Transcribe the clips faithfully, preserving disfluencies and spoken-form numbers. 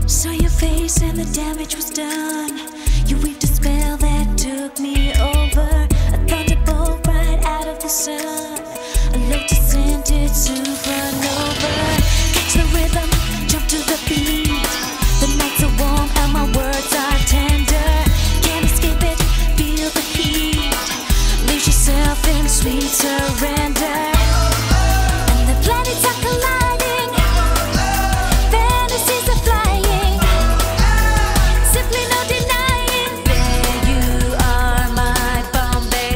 Saw your face and the damage was done. You weaved a spell that took me over. A thunderbolt right out of the sun. A lotus-scented supernova. Catch the rhythm, jump to the beat. The nights are warm and my words are tender. Can't escape it, feel the heat. Lose yourself in sweet surrender. And the planets are colliding. Fantasies are flying. Simply no denying. There you are, my Bombay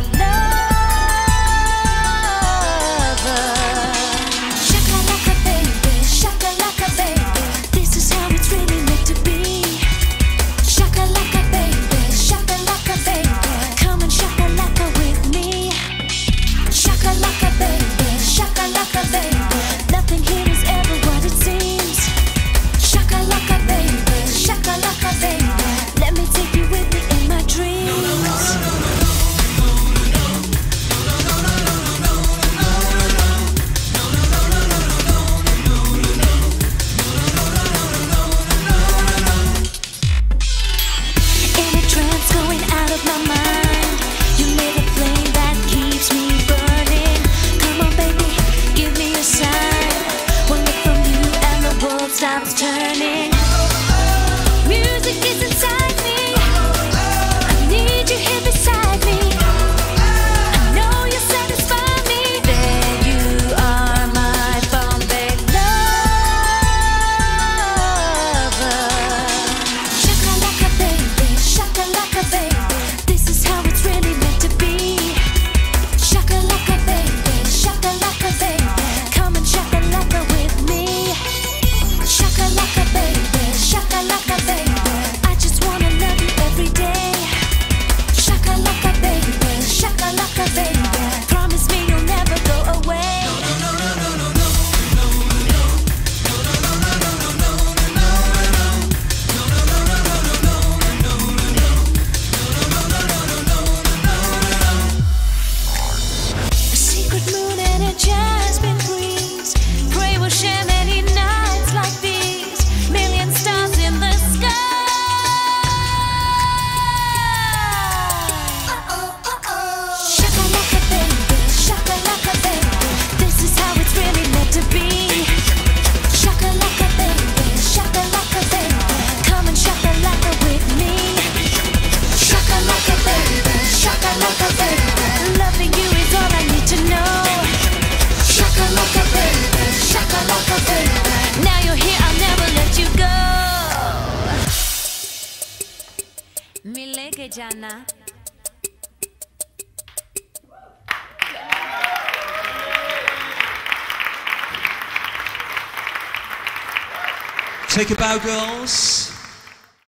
lover. Shakalaka baby, shakalaka baby. This is how it's really meant to be. Shakalaka baby, shakalaka baby. Come and shakalaka with me. Shakalaka baby, shakalaka baby. Nothing here is ever what it seems. Shakalaka baby, shakalaka baby. Let me take you with me in my dreams. In a trance going out of my mind. You lit a flame that keeps me burning. Come on baby, give me a sign. One look from you and the world stops turning. Music is inside me. I need you here beside me. I know you'll satisfy me. There you are, my Bombay lover. Shakalaka baby, shakalaka baby. This is how it's really meant to be. Shakalaka baby, shakalaka baby. Come and shakalaka with me. Shakalaka baby, shakalaka baby. I just wanna love you every day. Shakalaka baby, shakalaka baby. Promise me you'll never go away. A secret moon and a jasmine breeze. Pray we'll share many nights like these. Million stars in the sky. Shakalaka baby, shakalaka baby. This is how it's really meant to be. Shakalaka baby, shakalaka baby. Come and shakalaka with me. Shakalaka baby, shakalaka baby. Loving you is all I need to know. Shakalaka baby, shakalaka baby. Now you're here, I'll never let you go. Mile ke jana. Take a bow, girls.